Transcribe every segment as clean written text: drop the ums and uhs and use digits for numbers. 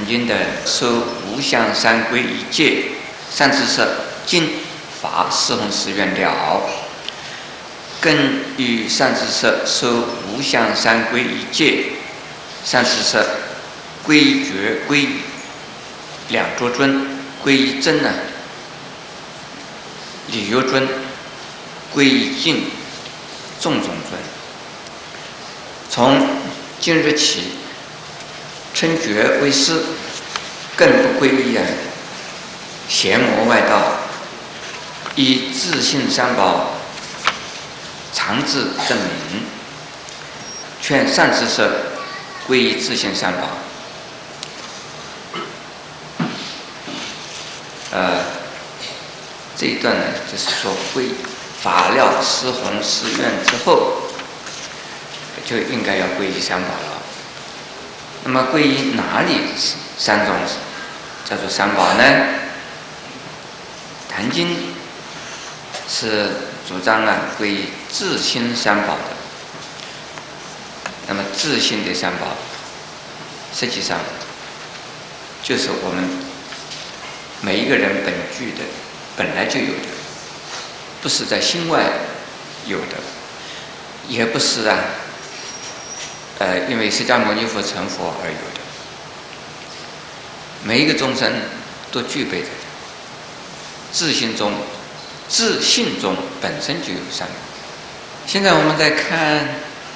经的受无相三皈依戒，善知识尽发四弘誓愿了，更与善知识受无相三皈依戒，善知识皈依觉、皈依两足尊、皈依真呢，理由尊、皈依净、种种尊。从今日起，称觉为师，更不皈依邪魔外道，以自性三宝常自证明，劝善知识皈依自性三宝。这一段呢，就是说皈发了四弘誓愿之后，就应该要皈依三宝了。那么皈依哪里三种叫做三宝呢？《坛经》是主张皈依自心三宝的。那么自性的三宝，实际上就是我们每一个人本来就有的，不是在心外有的，也不是因为释迦牟尼佛成佛而有的。每一个众生都具备着的，自性中本身就有三宝。现在我们再看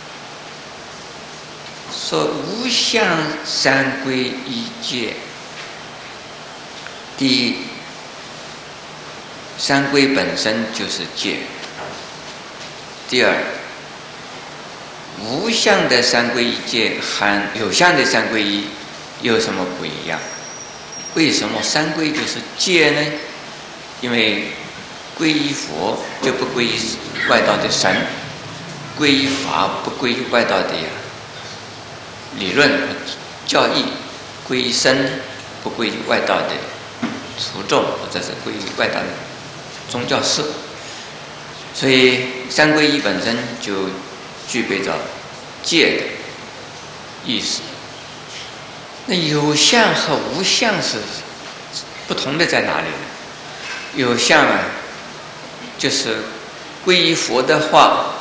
说无相三皈依戒，第一，三皈本身就是戒；第二，无相的三皈依戒和有相的三皈依有什么不一样？为什么三皈就是戒呢？因为皈依佛就不皈依外道的神，皈依法不皈依外道的理论和教义，皈依僧不皈依外道的徒众，或者是皈依外道的宗教师。所以三皈依本身就具备着戒的意思。那有相和无相是不同的在哪里呢？有相就是皈依佛的话，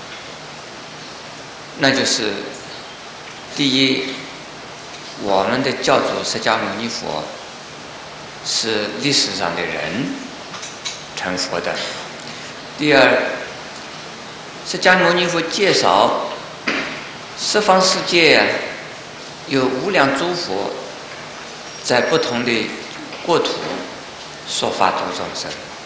那就是第一，我们的教主释迦牟尼佛是历史上的人成佛的。第二，释迦牟尼佛介绍十方世界有无量诸佛在不同的国土说法度众生。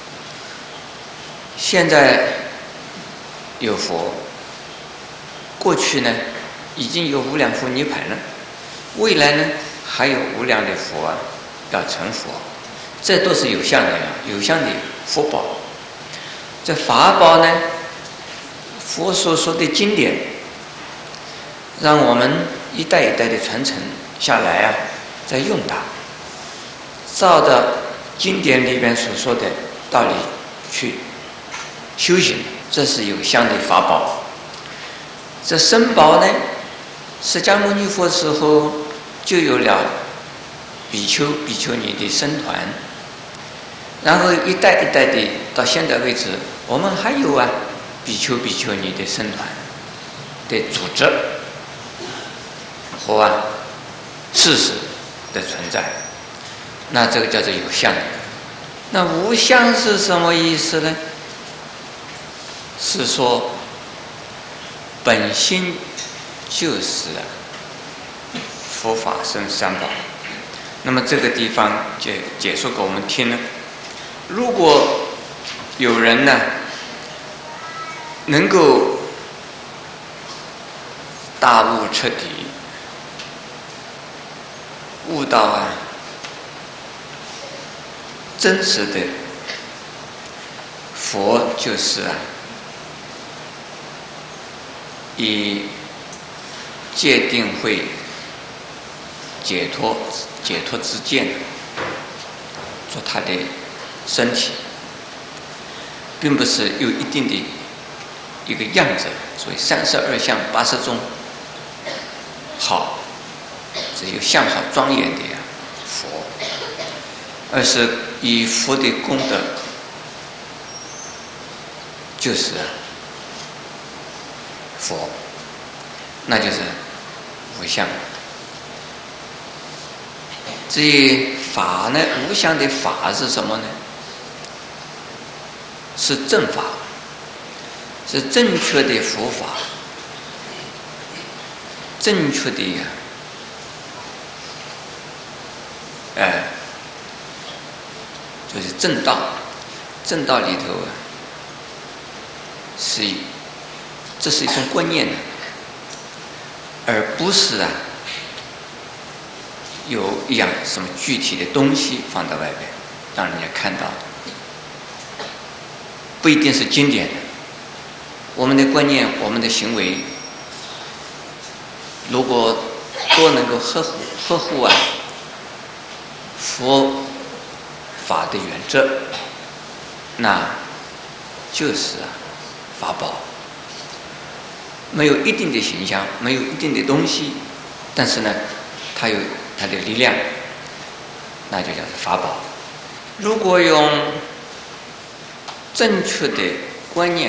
现在有佛，过去呢已经有无量佛涅槃了，未来呢还有无量的佛要成佛，这都是有相的有相的福报。这法宝呢，佛所说的经典，让我们一代一代的传承下来再用它，照着经典里边所说的道理去修行，这是有相的法宝。这僧宝呢，释迦牟尼佛时候就有了比丘比丘尼的僧团，然后一代一代的到现在为止，我们还有比丘比丘尼的僧团的组织和事实的存在，那这个叫做有相的。那无相是什么意思呢？是说本心就是佛法僧三宝。那么这个地方就解说给我们听了。如果有人能够大悟彻底，悟到真实的佛就是以戒定慧解脱之见做他的身体，并不是有一定的一个样子，所以32相80种好，只有相好庄严的而是以佛的功德，就是佛，那就是无相。至于法呢，无相的法是什么呢？是正法，是正确的佛法，正确的就是正道。正道里头这是一种观念，而不是有一样什么具体的东西放在外边让人家看到的，不一定是经典的。我们的观念，我们的行为，如果都能够呵护佛法的原则，那就是法宝。没有一定的形象，没有一定的东西，但是呢，它有它的力量，那就叫做法宝。如果用正确的观念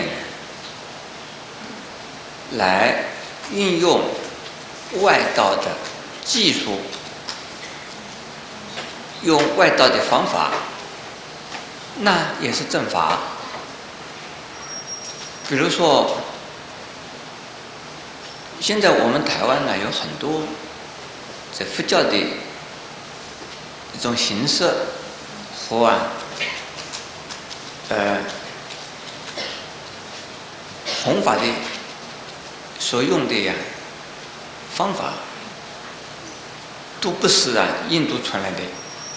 来运用外道的技术，用外道的方法，那也是正法。比如说，现在我们台湾呢有很多在佛教的一种形式和弘法的所用的方法，都不是印度传来的，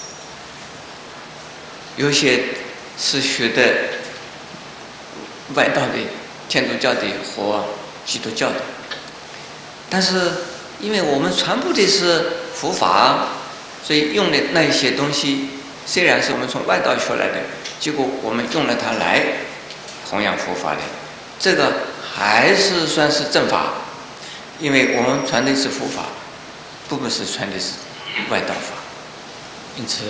有些是学的外道的天主教的和基督教的。但是因为我们传播的是佛法，所以用的那一些东西虽然是我们从外道学来的，结果我们用了它来弘扬佛法的，这个还是算是正法，因为我们传的是佛法，不是传的是外道法。因此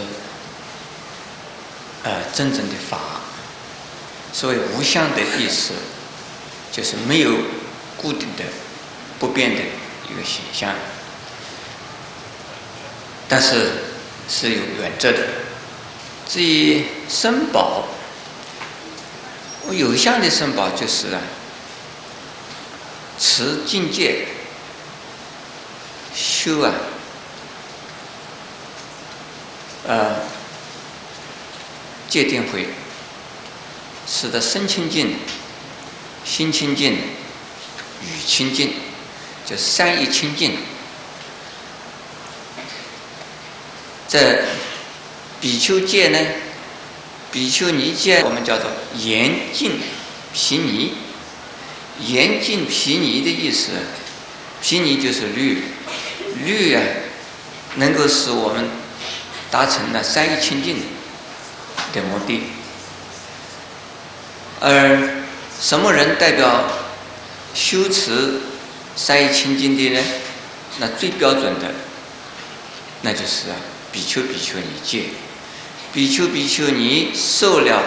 真正的法，所谓无相的意思，就是没有固定的不变的一个形象，但是是有原则的。至于身宝，有相的身宝就是持境界，修戒定慧，使得身清净、心清净、语清净，就是三义清净。这比丘戒呢，比丘尼戒我们叫做严禁毗尼。严禁毗尼的意思，毗尼就是律，律能够使我们达成了三义清净的目的。而什么人代表修持三义清净的呢？那最标准的，那就是比丘比丘尼戒。比丘比丘尼受了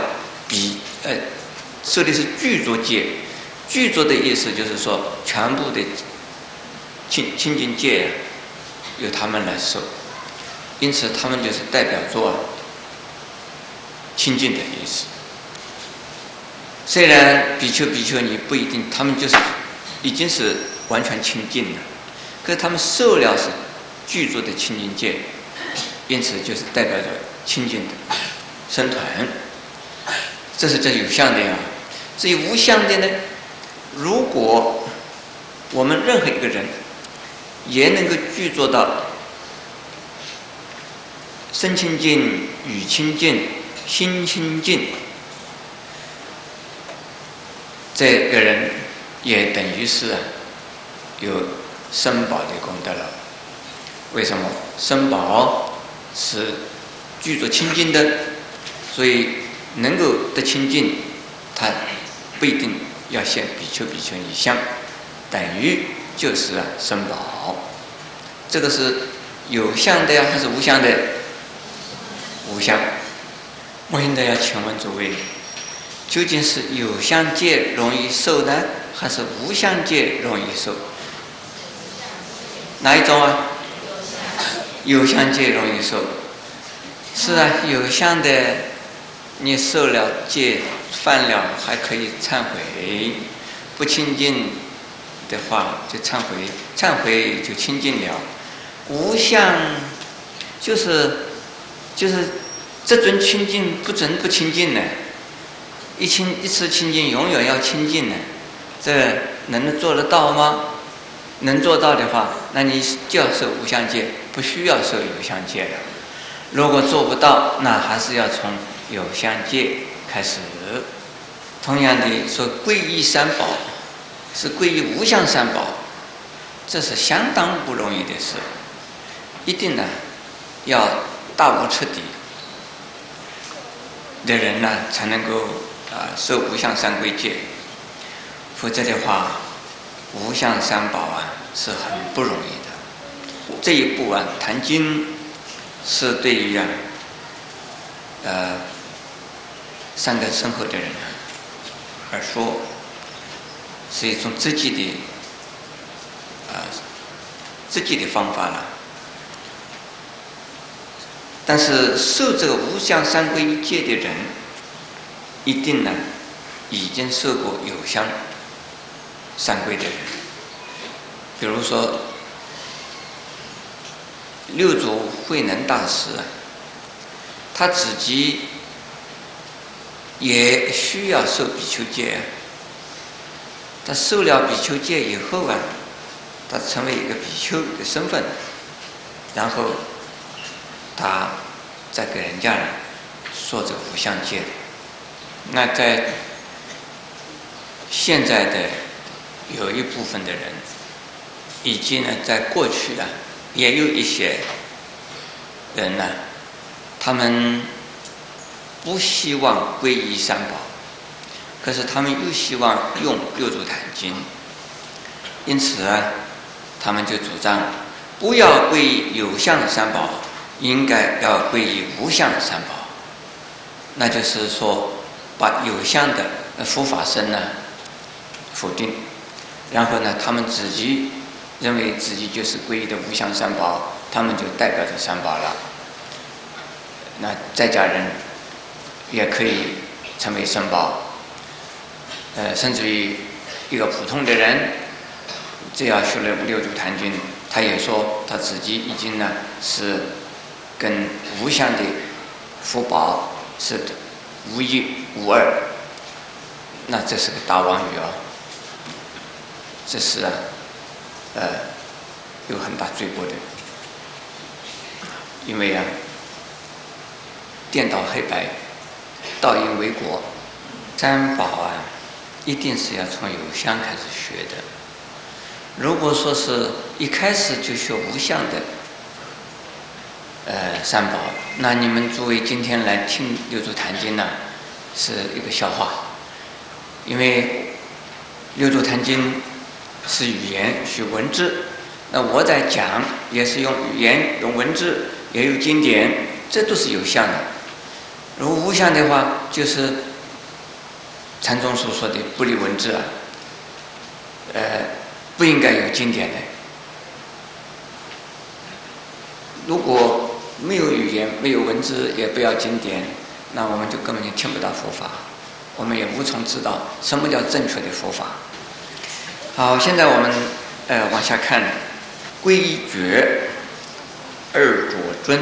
受的是具足戒。具足的意思就是说，全部的清净戒由他们来受，因此他们就是代表作清净的意思。虽然比丘比丘尼不一定，他们就是已经是完全清净了，可是他们受了是具足的清净戒，因此就是代表着清净的僧团。这是有相的至于无相的呢，如果我们任何一个人也能够具足到身清净、语清净、心清净，这个人也等于是有身宝的功德了。为什么？身宝是具足清净的，所以能够得清净，他不一定要现比丘比丘尼相，等于就是身宝。这个是有相的还是无相的？无相。 我现在要请问诸位，究竟是有相戒容易受呢，还是无相戒容易受？哪一种啊？有相戒容易受。是啊，有相的你受了戒犯了还可以忏悔，不清净的话就忏悔，忏悔就清净了。无相就是这尊清净不准不清净呢，一次清净永远要清净呢，这能做得到吗？能做到的话，那你就要受无相戒，不需要受有相戒了。如果做不到，那还是要从有相戒开始。同样的说，皈依三宝是皈依无相三宝，这是相当不容易的事，一定呢要大悟彻底的人呢才能够受无相三归戒，否则的话无相三宝是很不容易的。这一步谈经是对于善根深厚的人而说，是一种自己的方法了。但是受这个无相三归戒的人，一定呢已经受过有相三归的人。比如说六祖慧能大师他自己也需要受比丘戒。他受了比丘戒以后他成为一个比丘的身份，然后他再给人家说这个无相戒。那在现在的有一部分的人，以及呢在过去也有一些人他们不希望皈依三宝，可是他们又希望用六祖坛经，因此他们就主张不要皈依有相三宝，应该要皈依无相三宝。那就是说把有相的佛法僧否定，然后他们自己认为自己就是皈依的无相三宝，他们就代表着三宝了。那在家人也可以成为三宝，甚至于一个普通的人，只要学了六祖坛经，他也说他自己已经是跟无相的福宝是无一无二。那这是个大妄语这是有很大罪过的，因为颠倒黑白，倒因为果。三宝一定是要从有相开始学的。如果说是一开始就学无相的三宝，那你们诸位今天来听六祖坛经是一个笑话。因为六祖坛经是语言，学文字，那我在讲也是用语言，用文字，也有经典，这都是有相的。如果无相的话，就是禅宗所说的不离文字不应该有经典的。如果没有语言，没有文字，也不要经典，那我们就根本就听不到佛法，我们也无从知道什么叫正确的佛法。好，现在我们往下看，皈依觉二果尊。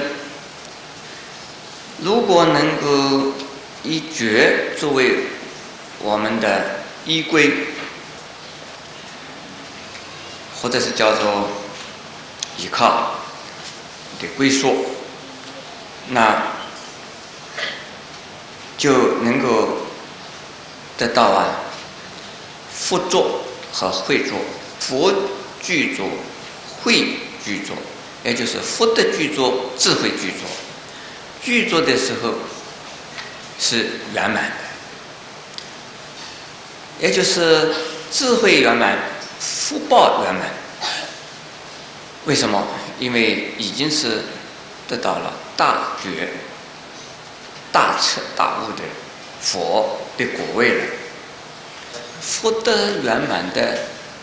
如果能够以觉作为我们的依归，或者是叫做依靠的归宿，那就能够得到佛作和慧作。佛具作，慧具作，也就是佛的具作，智慧具作。具作的时候是圆满的，也就是智慧圆满，福报圆满。为什么？因为已经是得到了大觉、大彻大悟的佛的果位了。福德圆满的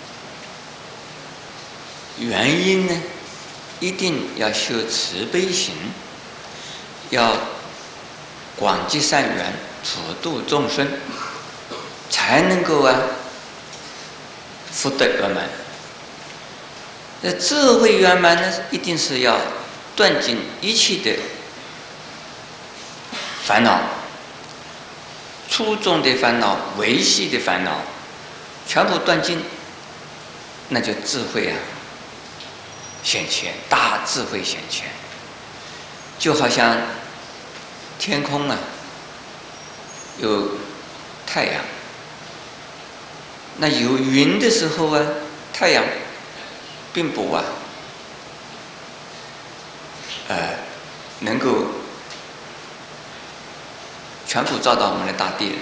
原因呢，一定要修慈悲行，要广结善缘，普度众生，才能够福德圆满。那智慧圆满呢，一定是要断尽一切的烦恼，粗重的烦恼、微细的烦恼，全部断尽，那就智慧显现，大智慧显现。就好像天空有太阳，那有云的时候太阳并不能够全部照到我们的大地。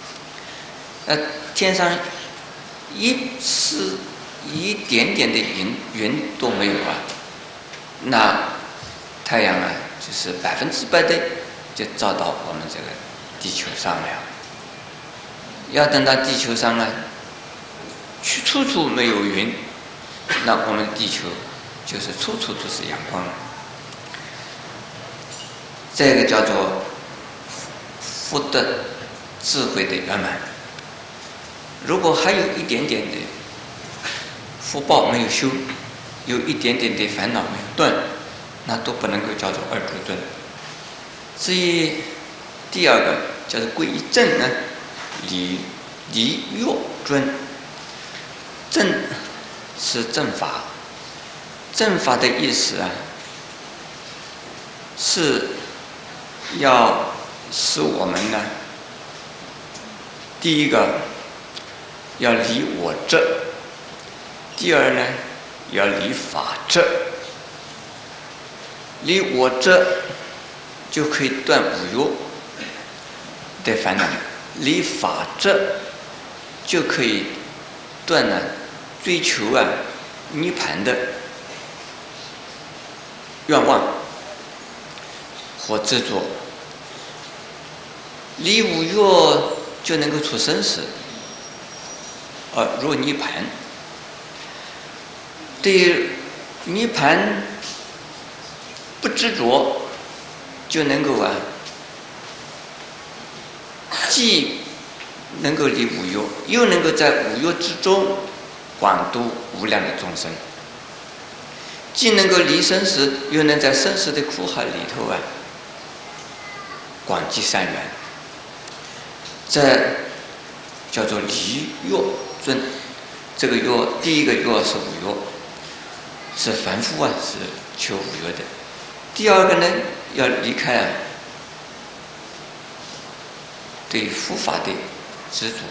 天上一点点的云都没有那太阳就是100%的就照到我们这个地球上了。要等到地球上处处没有云，那我们地球就是处处都是阳光了。这个叫做福德智慧的圆满。如果还有一点点的福报没有修，有一点点的烦恼没有断，那都不能够叫做二足尊。至于第二个叫做皈依正礼乐尊。正是正法，正法的意思是要使我们第一个要离我执，第二要离法执。离我执就可以断五欲的烦恼，离法执就可以断追求涅槃的愿望或执着。离五欲就能够出生死入涅槃。对涅槃不执着，就能够既能够离五欲，又能够在五欲之中广度无量的众生，既能够离生死，又能在生死的苦海里头广积善缘。这叫做离欲尊。这个欲，第一个欲是五欲，是凡夫是求五欲的。第二个要离开对佛法的执着。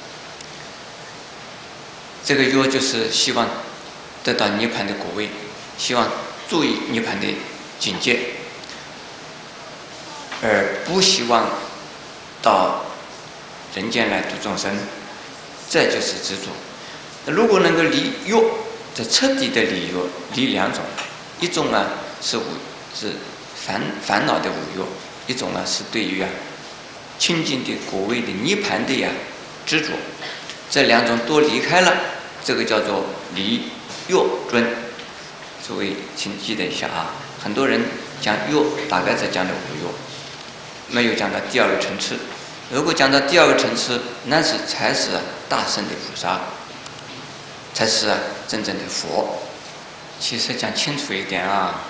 这个欲就是希望得到涅槃的果位，希望注意涅槃的境界，而不希望到人间来度众生，这就是执着。如果能够离欲，这彻底的离欲，离两种，一种是烦恼的五欲，一种是对于清净的果位的涅槃的执着。这两种都离开了，这个叫做离欲尊。诸位请记得一下很多人讲欲大概只讲的五欲，没有讲到第二个层次。如果讲到第二个层次，那才是大圣的菩萨，才是真正的佛。其实讲清楚一点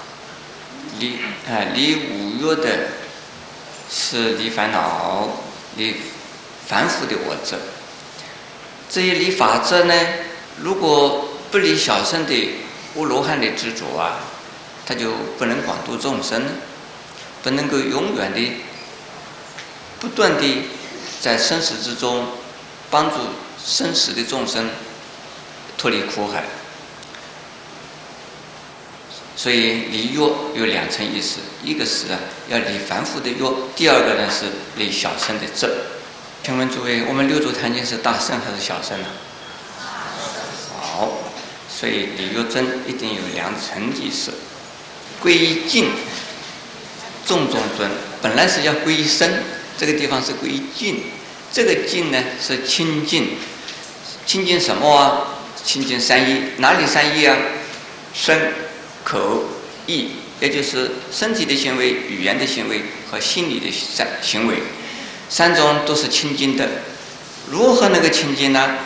离五欲的是离烦恼，离凡夫的我执。至于离法执如果不离小乘的阿罗汉的执着他就不能广度众生，不能够永远的不断的在生死之中帮助生死的众生脱离苦海。所以离欲有两层意思，一个是要离凡夫的欲，第二个是离小乘的执。请问诸位，我们六祖坛经是大乘还是小乘好，所以离欲尊一定有两层意思。皈依净众中尊，本来是要皈依僧， 这个地方是归净，这个净呢是清净。清净什么啊？清净三一，哪里三一啊？身、口、意，也就是身体的行为、语言的行为和心理的行为，三种都是清净的。如何那个清净呢？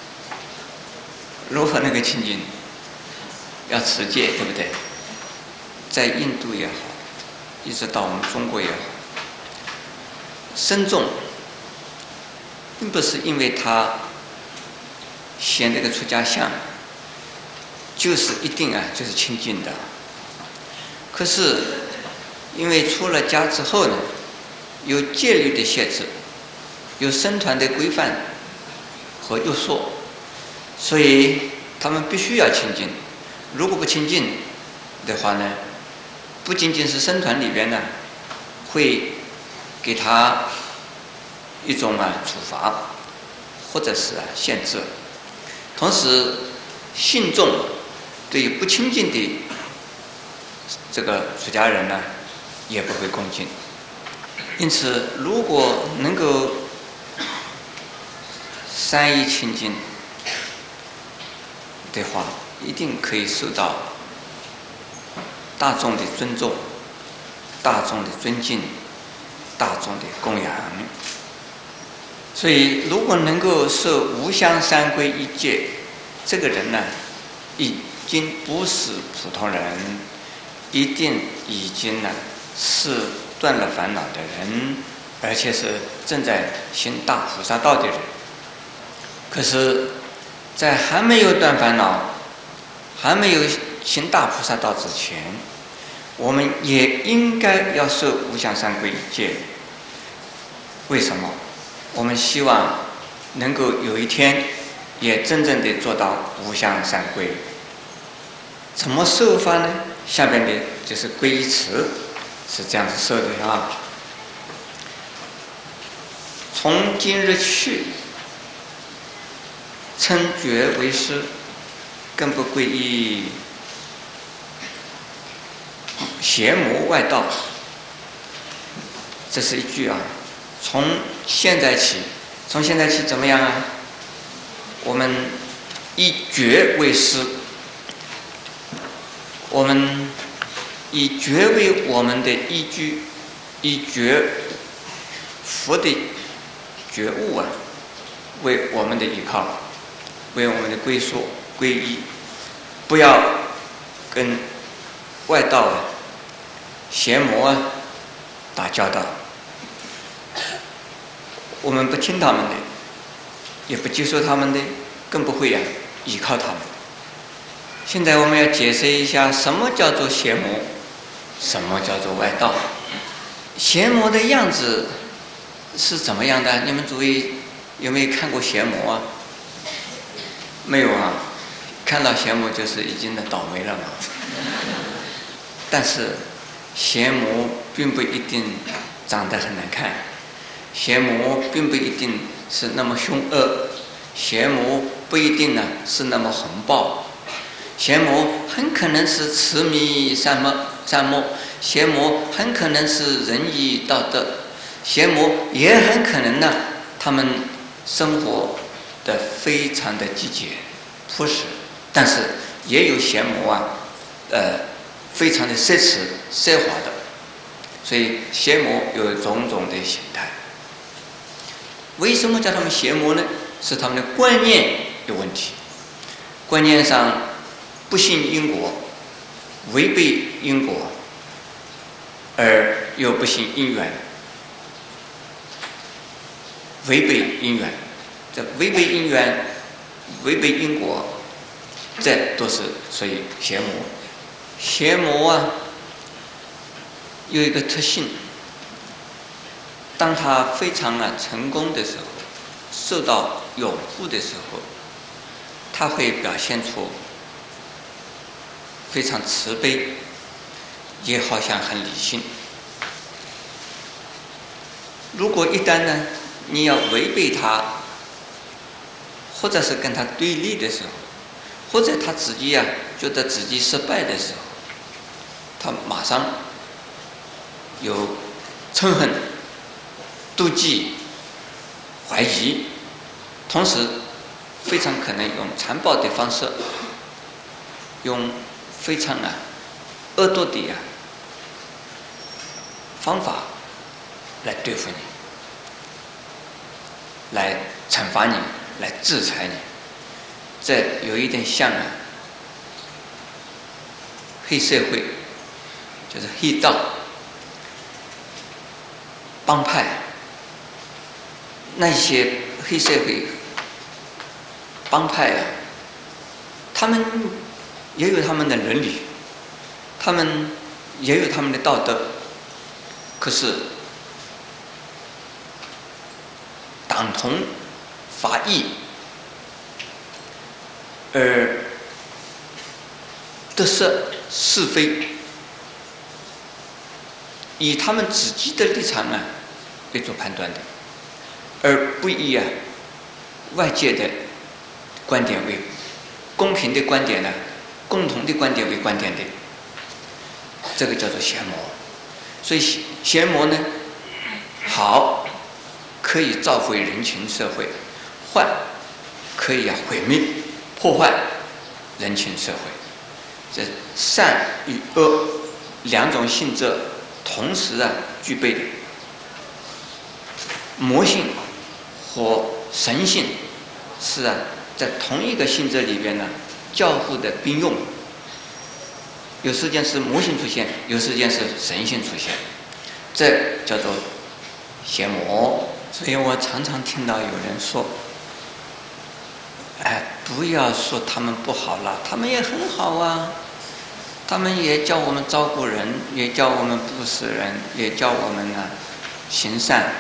如何那个清净？要持戒，对不对？在印度也好，一直到我们中国也好，僧众并不是因为他显这个出家相，就是一定就是清净的。可是因为出了家之后呢，有戒律的限制，有僧团的规范和约束，所以他们必须要清净。如果不清净的话呢，不仅仅是僧团里边呢，会给他一种处罚，或者是限制。同时，信众对于不清净的这个出家人呢，也不会恭敬。因此，如果能够三一清净的话，一定可以受到大众的尊重、大众的尊敬、大众的供养。所以，如果能够受无相三皈一戒，这个人呢，已经不是普通人，一定已经呢是断了烦恼的人，而且是正在行大菩萨道的人。可是，在还没有断烦恼、还没有行大菩萨道之前，我们也应该要受无相三皈一戒。为什么？我们希望能够有一天也真正的做到无相三皈。怎么受法呢？下边的就是皈依词，是这样子受的啊。从今日去，称觉为师，更不皈依邪魔外道。这是一句啊。从现在起怎么样啊？我们以觉为师，我们以觉为我们的依据，以觉佛的觉悟为我们的依靠，为我们的归宿皈依，不要跟外道邪魔打交道。我们不听他们的，也不接受他们的，更不会依靠他们。现在我们要解释一下，什么叫做邪魔，什么叫做外道。邪魔的样子是怎么样的？你们诸位有没有看过邪魔啊？没有啊，看到邪魔就是已经倒霉了嘛。但是邪魔并不一定长得很难看，邪魔并不一定是那么凶恶，邪魔不一定是那么横暴，邪魔很可能是慈迷善莫，邪魔很可能是仁义道德，邪魔也很可能他们生活的非常的积极朴实，但是也有邪魔非常的奢侈奢华的，所以邪魔有种种的形态。为什么叫他们邪魔呢？是他们的观念有问题，观念上不信因果，违背因果，而又不信因缘，违背因缘，这违背因缘、违背因果，这都是属于邪魔。邪魔有一个特性，当他非常成功的时候，受到拥护的时候，他会表现出非常慈悲，也好像很理性。如果一旦你要违背他，或者是跟他对立的时候，或者他自己觉得自己失败的时候，他马上有嗔恨、 妒忌、怀疑，同时非常可能用残暴的方式，用非常恶毒的方法来对付你，来惩罚你，来制裁你。这有一点像黑社会，就是黑道帮派，那些黑社会帮派他们也有他们的伦理，他们也有他们的道德，可是党同伐异，而得失是非以他们自己的立场来做判断的，而不以外界的观点为公平的观点共同的观点为观点的，这个叫做邪魔。所以邪魔呢，好可以造毁人情社会，坏可以毁灭破坏人情社会。这善与恶两种性质同时具备的。魔性和神性是在同一个性质里边交互的并用，有时间是魔性出现，有时间是神性出现，这叫做邪魔。所以我常常听到有人说，不要说他们不好了，他们也很好啊，他们也教我们照顾人，也教我们布施人，也教我们行善，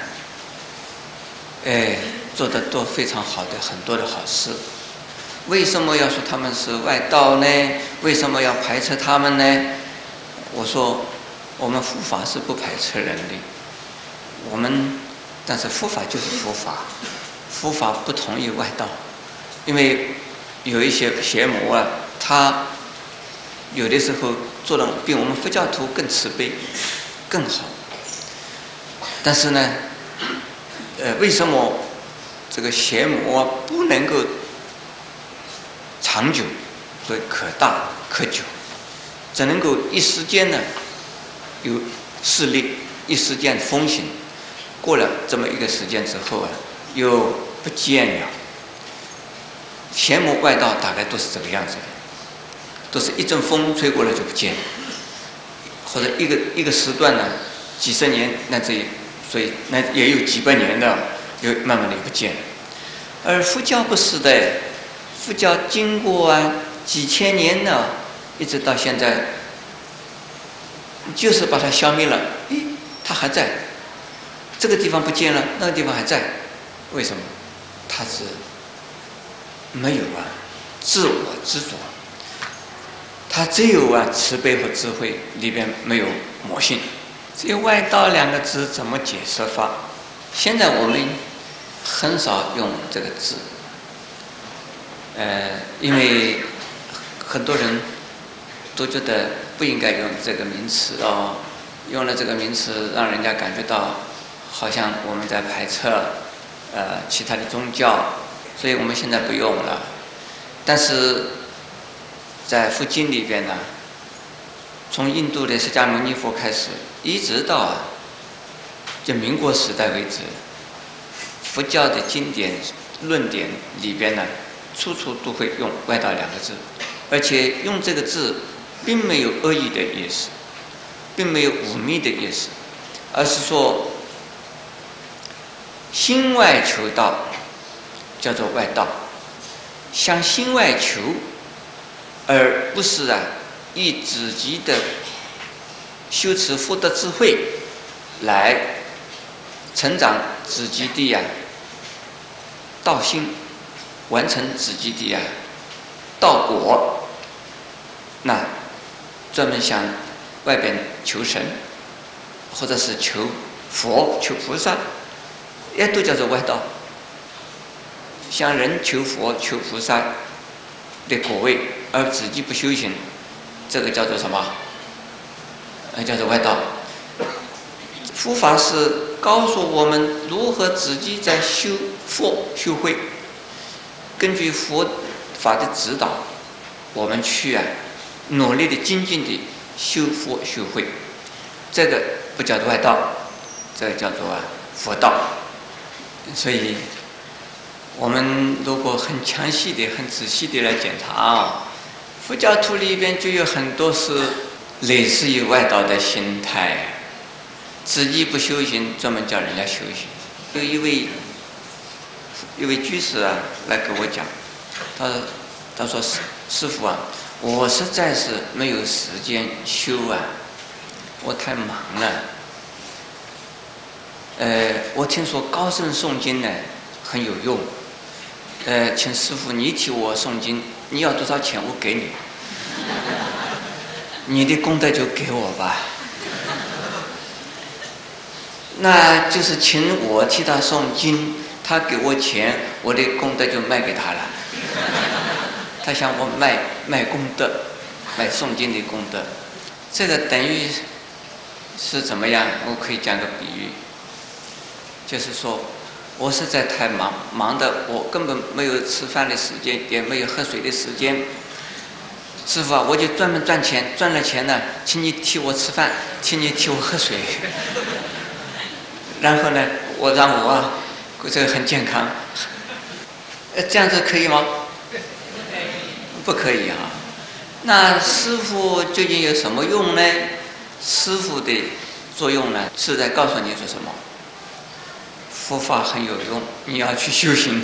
做得都非常好的很多的好事。为什么要说他们是外道呢？为什么要排斥他们呢？我说我们佛法是不排斥人的，但是佛法就是佛法，佛法不同于外道。因为有一些邪魔他有的时候做得比我们佛教徒更慈悲更好，但是呢为什么这个邪魔不能够长久，所以可大可久，只能够一时间有势力，一时间风行，过了这么一个时间之后又不见了。邪魔外道大概都是这个样子的，都是一阵风吹过了就不见了，或者一个时段几十年，所以那也有几百年的，又慢慢的不见了。而佛教不是的，佛教经过几千年了，一直到现在，就是把它消灭了，它还在，这个地方不见了，那个地方还在，为什么？它是没有自我执着，它只有慈悲和智慧，里边没有魔性。至于外道两个字怎么解释法？现在我们很少用这个字，因为很多人都觉得不应该用这个名词用了这个名词让人家感觉到好像我们在排斥其他的宗教，所以我们现在不用了。但是在佛经里边从印度的释迦牟尼佛开始，一直到就民国时代为止，佛教的经典论点里边处处都会用外道两个字，而且用这个字并没有恶意的意思，并没有忤逆的意思，而是说心外求道叫做外道，向心外求，而不是以自己的修持福德智慧来成长自己的道心，完成自己的道果，那专门向外边求神，或者是求佛求菩萨，也都叫做外道。向人求佛求菩萨的果位，而自己不修行，这个叫做什么？叫做外道。佛法是告诉我们如何自己在修佛修慧，根据佛法的指导，我们去努力的精进的修佛修慧。这个不叫做外道，这个叫做佛道。所以我们如果很详细的很仔细的来检查佛教徒里边就有很多是类似于外道的心态，自己不修行，专门叫人家修行。有一位居士来跟我讲，他说师父我实在是没有时间修我太忙了。我听说高僧诵经呢很有用，请师父你替我诵经，你要多少钱我给你，你的功德就给我吧。那就是请我替他诵经，他给我钱，我的功德就卖给他了。他想我卖功德，卖诵经的功德，这个等于是怎么样？我可以讲个比喻，就是说我实在太忙的，我根本没有吃饭的时间，也没有喝水的时间。师父我就专门赚钱，赚了钱呢，请你替我吃饭，请你替我喝水。然后呢，让我这个很健康，这样子可以吗？不可以那师父究竟有什么用呢？师父的作用呢，是在告诉你说什么？佛法很有用，你要去修行。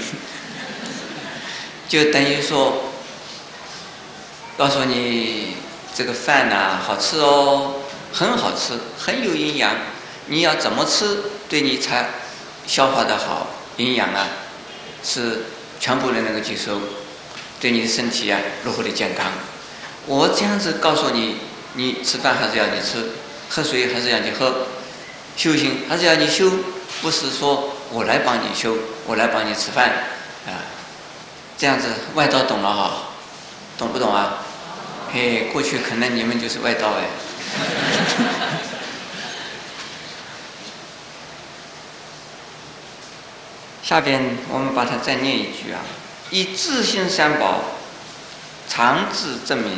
就等于说，告诉你这个饭好吃很好吃，很有营养。你要怎么吃，对你才消化得好，营养是全部的能够接受，对你的身体如何的健康。我这样子告诉你，你吃饭还是要你吃，喝水还是要你喝，修行还是要你修，不是说我来帮你修，我来帮你吃饭这样子外道懂了懂不懂过去可能你们就是外道下边我们把它再念一句以自性三宝常自证明。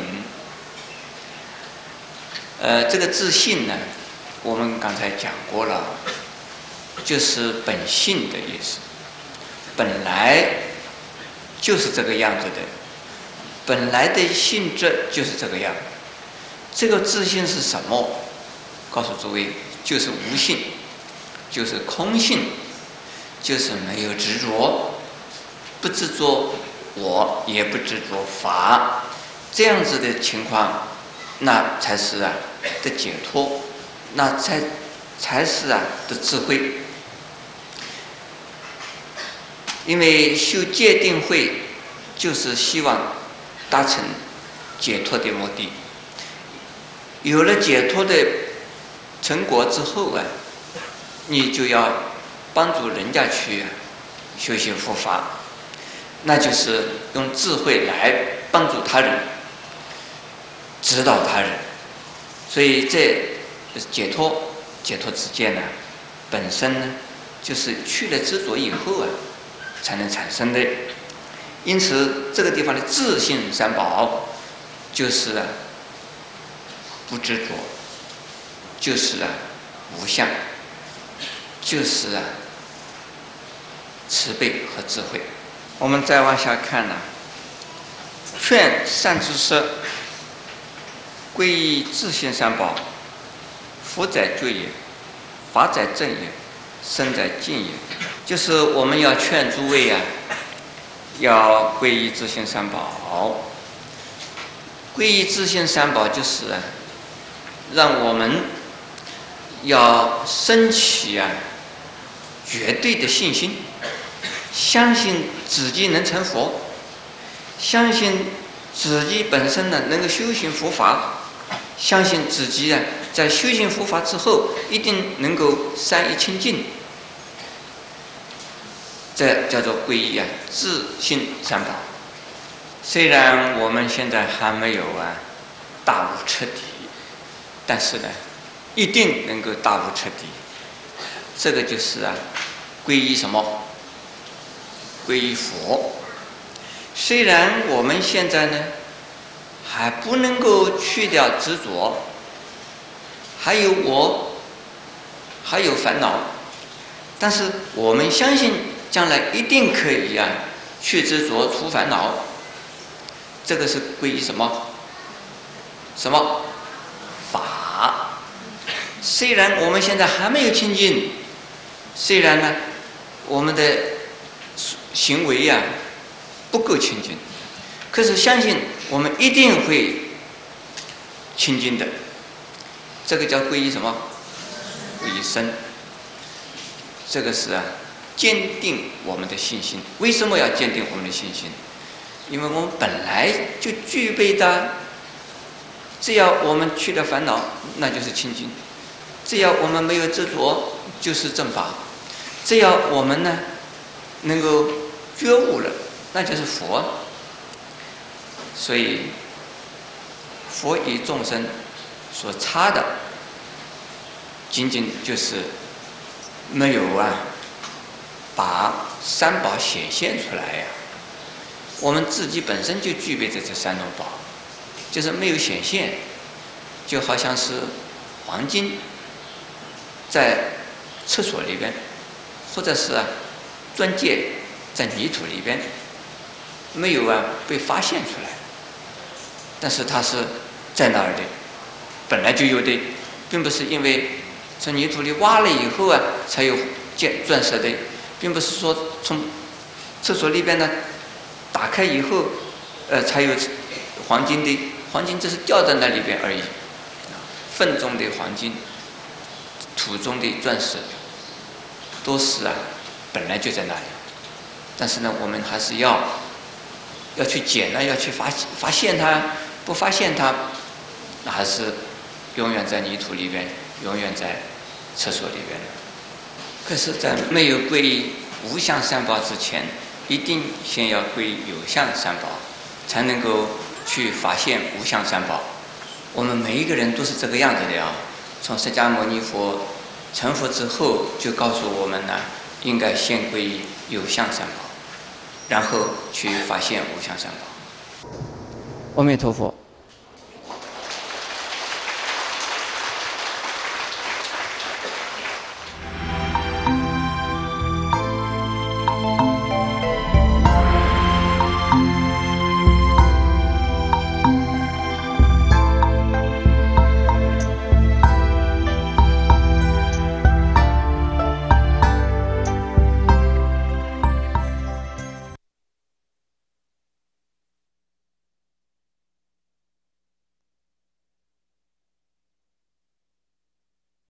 这个自性呢，我们刚才讲过了，就是本性的意思，本来就是这个样子的，本来的性质就是这个样。这个自性是什么？告诉诸位，就是无性，就是空性，就是没有执着，不执着我，也不执着法，这样子的情况，那才是的解脱，那才是的智慧。因为修戒定慧，就是希望达成解脱的目的。有了解脱的成果之后你就要帮助人家去修习佛法，那就是用智慧来帮助他人，指导他人。所以这解脱之见本身呢，就是去了执着以后才能产生的。因此这个地方的自性三宝就是不执着，就是无相，就是慈悲和智慧。我们再往下看劝善知识皈依自性三宝，福在觉也，法在正也，身在静也。就是我们要劝诸位要皈依自性三宝。皈依自性三宝就是让我们要升起绝对的信心，相信自己能成佛，相信自己本身能够修行佛法，相信自己在修行佛法之后一定能够三一清净。这叫做皈依自性三宝。虽然我们现在还没有大悟彻底，但是一定能够大悟彻底。 这个就是皈依什么？皈依佛。虽然我们现在呢还不能够去掉执着，还有我，还有烦恼，但是我们相信将来一定可以去执着除烦恼。这个是皈依什么？什么？法。虽然我们现在还没有清净，虽然呢我们的行为不够清净，可是相信我们一定会清净的。这个叫皈依什么？皈依身。这个是坚定我们的信心。为什么要坚定我们的信心？因为我们本来就具备的，只要我们去掉烦恼，那就是清净；只要我们没有执着，就是正法；只要我们呢能够觉悟了，那就是佛。所以佛与众生所差的，仅仅就是没有把三宝显现出来我们自己本身就具备着这三种宝，就是没有显现，就好像是黄金在厕所里边，或者是钻戒在泥土里边，没有被发现出来，但是它是在那儿的，本来就有的，并不是因为从泥土里挖了以后才有钻石的，并不是说从厕所里边呢打开以后才有黄金的，黄金只是掉在那里边而已。粪中的黄金，土中的钻石，都是本来就在那里。但是呢，我们还是要去捡要去发现它，不发现它，那还是永远在泥土里边，永远在厕所里边。可是，在没有皈依无相三宝之前，一定先要皈依有相三宝，才能够去发现无相三宝。我们每一个人都是这个样子的从释迦牟尼佛成佛之后，就告诉我们应该先皈依有相三宝，然后去发现无相三宝。阿弥陀佛。